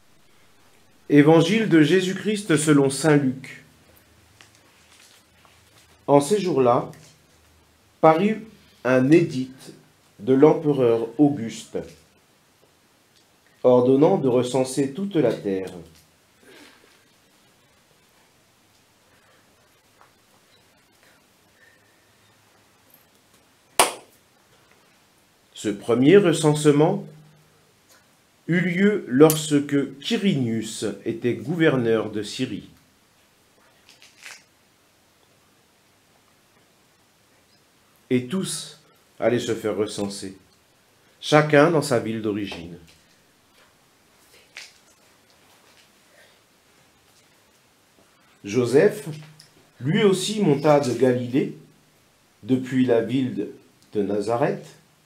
Évangile de Jésus-Christ selon saint Luc. En ces jours-là, parut un édit de l'empereur Auguste, ordonnant de recenser toute la terre. Ce premier recensement eut lieu lorsque Quirinius était gouverneur de Syrie. Et tous allaient se faire recenser, chacun dans sa ville d'origine. Joseph, lui aussi, monta de Galilée, depuis la ville de Nazareth,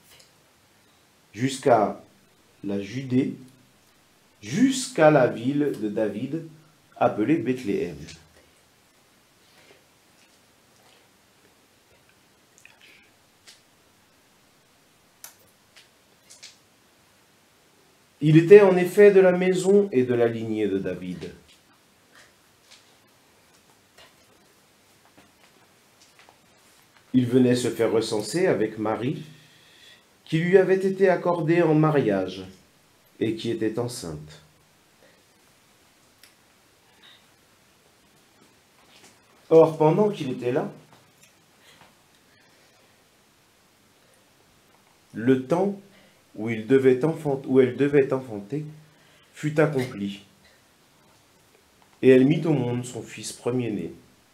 jusqu'à la Judée, jusqu'à la ville de David, appelée Bethléem. Il était en effet de la maison et de la lignée de David. Il venait se faire recenser avec Marie, qui lui avait été accordée en mariage et qui était enceinte. Or, pendant qu'il était là, le temps où elle devait enfanter fut accompli, et elle mit au monde son fils premier-né.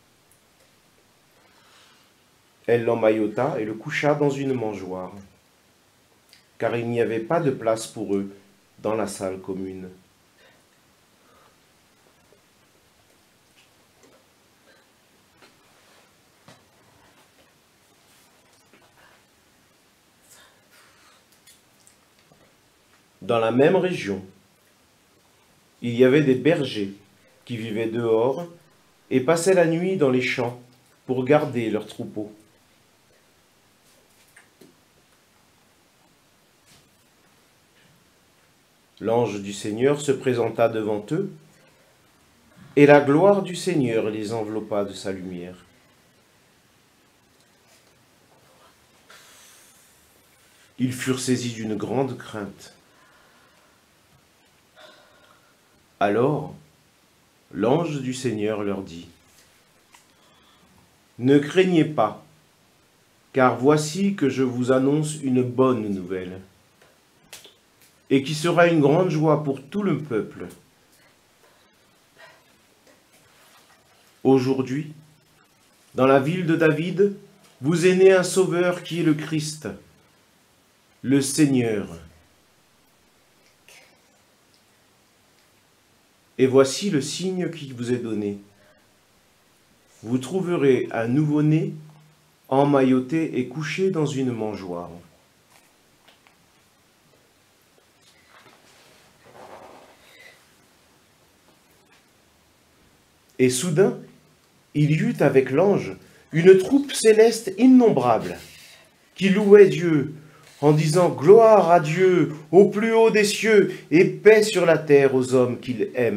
Elle l'emmaillota et le coucha dans une mangeoire, car il n'y avait pas de place pour eux dans la salle commune. Dans la même région, il y avait des bergers qui vivaient dehors et passaient la nuit dans les champs pour garder leurs troupeaux. L'ange du Seigneur se présenta devant eux, et la gloire du Seigneur les enveloppa de sa lumière. Ils furent saisis d'une grande crainte. Alors, l'ange du Seigneur leur dit : « Ne craignez pas, car voici que je vous annonce une bonne nouvelle, et qui sera une grande joie pour tout le peuple. Aujourd'hui, dans la ville de David, vous est né un sauveur qui est le Christ, le Seigneur. Et voici le signe qui vous est donné. Vous trouverez un nouveau-né emmailloté et couché dans une mangeoire. » Et soudain, il y eut avec l'ange une troupe céleste innombrable qui louait Dieu en disant « Gloire à Dieu au plus haut des cieux et paix sur la terre aux hommes qu'il aime. »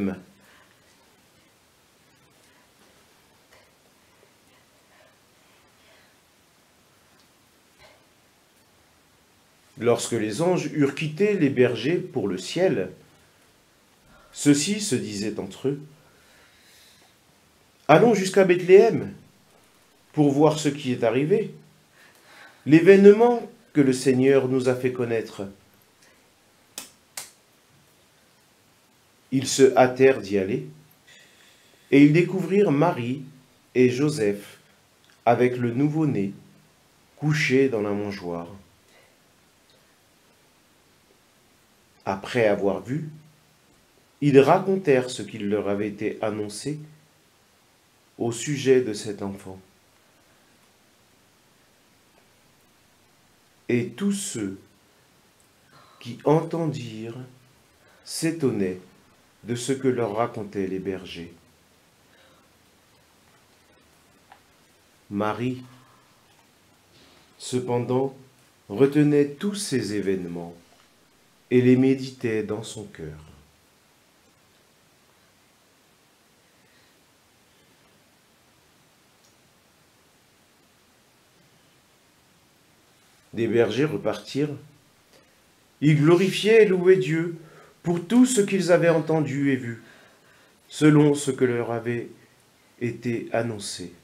Lorsque les anges eurent quitté les bergers pour le ciel, ceux-ci se disaient entre eux : « Allons jusqu'à Bethléem pour voir ce qui est arrivé, l'événement que le Seigneur nous a fait connaître. » Ils se hâtèrent d'y aller, et ils découvrirent Marie et Joseph avec le nouveau-né, couché dans la mangeoire. Après avoir vu, ils racontèrent ce qu'il leur avait été annoncé au sujet de cet enfant. Et tous ceux qui entendirent s'étonnaient de ce que leur racontaient les bergers. Marie, cependant, retenait tous ces événements et les méditait dans son cœur. des bergers repartirent. Ils glorifiaient et louaient Dieu pour tout ce qu'ils avaient entendu et vu, selon ce que leur avait été annoncé.